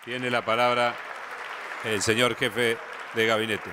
Tiene la palabra el señor jefe de gabinete.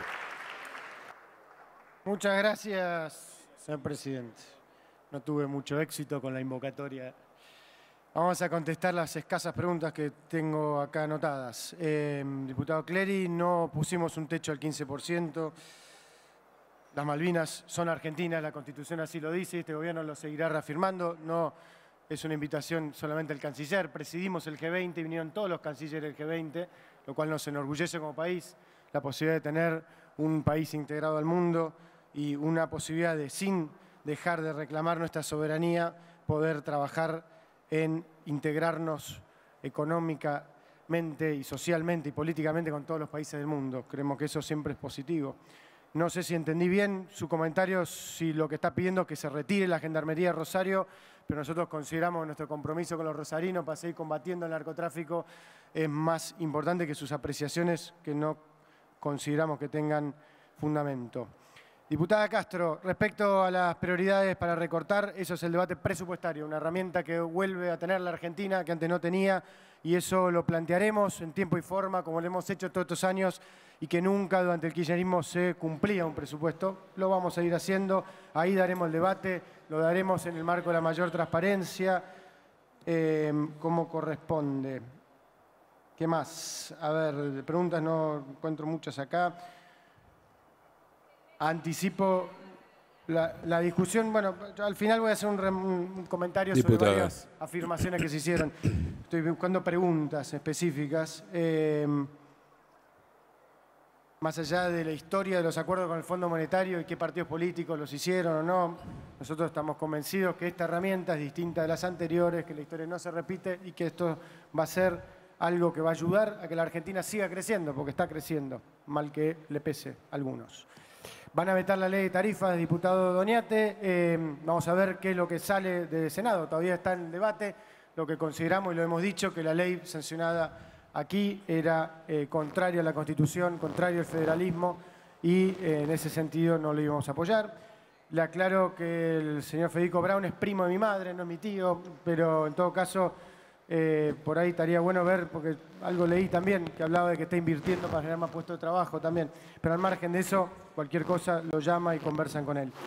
Muchas gracias, señor presidente. No tuve mucho éxito con la invocatoria. Vamos a contestar las escasas preguntas que tengo acá anotadas. Diputado Clery, no pusimos un techo al 15%. Las Malvinas son argentinas, la Constitución así lo dice, este gobierno lo seguirá reafirmando. No es una invitación solamente al canciller. Presidimos el G20 y vinieron todos los cancilleres del G20, lo cual nos enorgullece como país. La posibilidad de tener un país integrado al mundo y una posibilidad de, sin dejar de reclamar nuestra soberanía, poder trabajar en integrarnos económicamente y socialmente y políticamente con todos los países del mundo. Creemos que eso siempre es positivo. No sé si entendí bien su comentario, si lo que está pidiendo es que se retire la Gendarmería de Rosario, pero nosotros consideramos que nuestro compromiso con los rosarinos para seguir combatiendo el narcotráfico es más importante que sus apreciaciones, que no consideramos que tengan fundamento. Diputada Castro, respecto a las prioridades para recortar, eso es el debate presupuestario, una herramienta que vuelve a tener la Argentina, que antes no tenía, y eso lo plantearemos en tiempo y forma, como lo hemos hecho todos estos años, y que nunca durante el kirchnerismo se cumplía un presupuesto. Lo vamos a ir haciendo, ahí daremos el debate, lo daremos en el marco de la mayor transparencia, como corresponde. ¿Qué más? A ver, preguntas no encuentro muchas acá. Anticipo la discusión. Bueno, yo al final voy a hacer un comentario sobre varias afirmaciones que se hicieron. Estoy buscando preguntas específicas. Más allá de la historia de los acuerdos con el Fondo Monetario y qué partidos políticos los hicieron o no, nosotros estamos convencidos que esta herramienta es distinta de las anteriores, que la historia no se repite y que esto va a ser algo que va a ayudar a que la Argentina siga creciendo, porque está creciendo, mal que le pese a algunos. Van a vetar la ley de tarifas, diputado Doñate. Vamos a ver qué es lo que sale del Senado. Todavía está en debate. Lo que consideramos, y lo hemos dicho, que la ley sancionada aquí era contraria a la Constitución, contraria al federalismo, y en ese sentido no lo íbamos a apoyar. Le aclaro que el señor Federico Braun es primo de mi madre, no es mi tío, pero en todo caso por ahí estaría bueno ver, porque algo leí también que hablaba de que está invirtiendo para generar más puestos de trabajo también. Pero al margen de eso, cualquier cosa lo llama y conversan con él.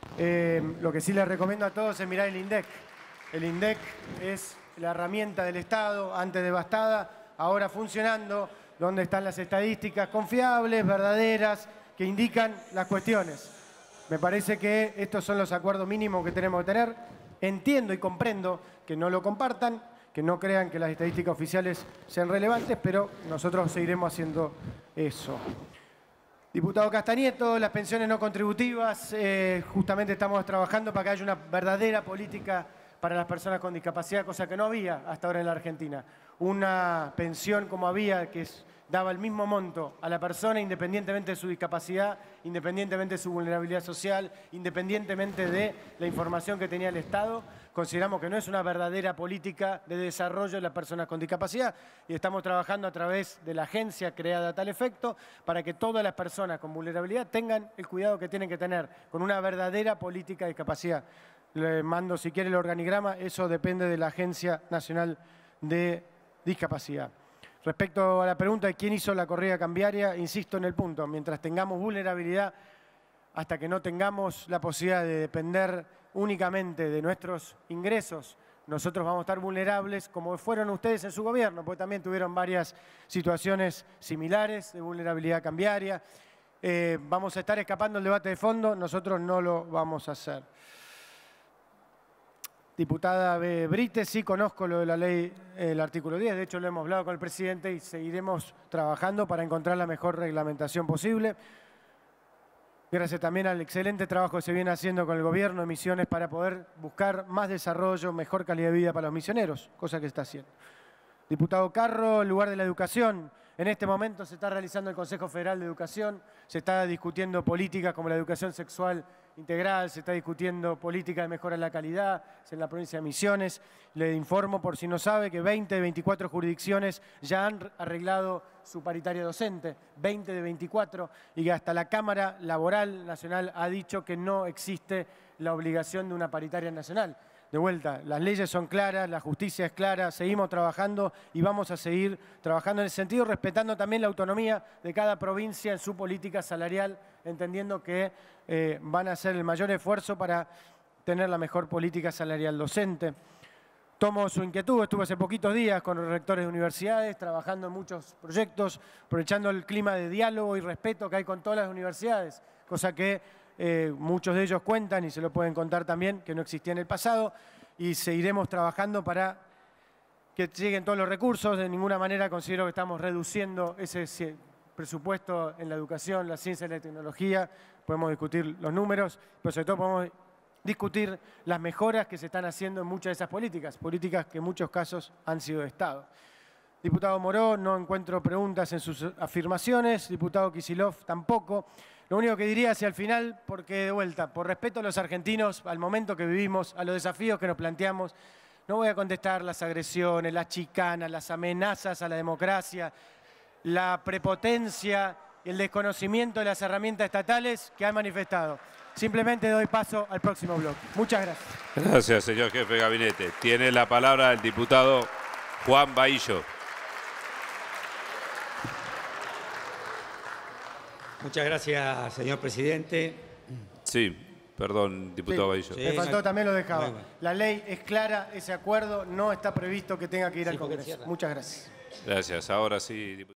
Lo que sí les recomiendo a todos es mirar el INDEC. El INDEC es la herramienta del Estado, antes devastada, ahora funcionando, donde están las estadísticas confiables, verdaderas, que indican las cuestiones. Me parece que estos son los acuerdos mínimos que tenemos que tener. Entiendo y comprendo que no lo compartan, que no crean que las estadísticas oficiales sean relevantes, pero nosotros seguiremos haciendo eso. Diputado Castañeto, las pensiones no contributivas, justamente estamos trabajando para que haya una verdadera política para las personas con discapacidad, cosa que no había hasta ahora en la Argentina. Una pensión como había, que daba el mismo monto a la persona independientemente de su discapacidad, independientemente de su vulnerabilidad social, independientemente de la información que tenía el Estado. Consideramos que no es una verdadera política de desarrollo de las personas con discapacidad y estamos trabajando a través de la agencia creada a tal efecto para que todas las personas con vulnerabilidad tengan el cuidado que tienen que tener con una verdadera política de discapacidad. Le mando, si quiere, el organigrama, eso depende de la Agencia Nacional de Discapacidad. Respecto a la pregunta de quién hizo la corrida cambiaria, insisto en el punto, mientras tengamos vulnerabilidad, hasta que no tengamos la posibilidad de depender únicamente de nuestros ingresos, nosotros vamos a estar vulnerables como fueron ustedes en su gobierno, porque también tuvieron varias situaciones similares de vulnerabilidad cambiaria. Vamos a estar escapando el debate de fondo, nosotros no lo vamos a hacer. Diputada Brite, sí conozco lo de la ley, el artículo 10, de hecho lo hemos hablado con el presidente y seguiremos trabajando para encontrar la mejor reglamentación posible. Gracias también al excelente trabajo que se viene haciendo con el gobierno de Misiones para poder buscar más desarrollo, mejor calidad de vida para los misioneros, cosa que está haciendo. Diputado Carro, en lugar de la educación, en este momento se está realizando el Consejo Federal de Educación, se está discutiendo políticas como la educación sexual integral, se está discutiendo política de mejora de la calidad en la provincia de Misiones. Le informo, por si no sabe, que 20 de 24 jurisdicciones ya han arreglado su paritaria docente, 20 de 24, y que hasta la Cámara Laboral Nacional ha dicho que no existe la obligación de una paritaria nacional. de vuelta, las leyes son claras, la justicia es clara, seguimos trabajando y vamos a seguir trabajando en ese sentido, respetando también la autonomía de cada provincia en su política salarial, entendiendo que van a hacer el mayor esfuerzo para tener la mejor política salarial docente. Tomo su inquietud, estuve hace poquitos días con los rectores de universidades, trabajando en muchos proyectos, aprovechando el clima de diálogo y respeto que hay con todas las universidades, cosa que muchos de ellos cuentan y se lo pueden contar también, que no existía en el pasado, y seguiremos trabajando para que lleguen todos los recursos. De ninguna manera considero que estamos reduciendo ese presupuesto en la educación, la ciencia y la tecnología. Podemos discutir los números, pero sobre todo podemos discutir las mejoras que se están haciendo en muchas de esas políticas que en muchos casos han sido de Estado. Diputado Moró, no encuentro preguntas en sus afirmaciones. Diputado Kicillof, tampoco. Lo único que diría hacia el final, porque de vuelta, por respeto a los argentinos, al momento que vivimos, a los desafíos que nos planteamos, no voy a contestar las agresiones, las chicanas, las amenazas a la democracia, la prepotencia y el desconocimiento de las herramientas estatales que han manifestado. Simplemente doy paso al próximo bloque. Muchas gracias. Gracias, señor jefe de gabinete. Tiene la palabra el diputado Juan Bahillo. Muchas gracias, señor presidente. Sí, perdón, diputado Bahillo. Me faltó, también lo dejaba. La ley es clara, ese acuerdo no está previsto que tenga que ir al Congreso. Muchas gracias. Gracias. Ahora sí, diputado.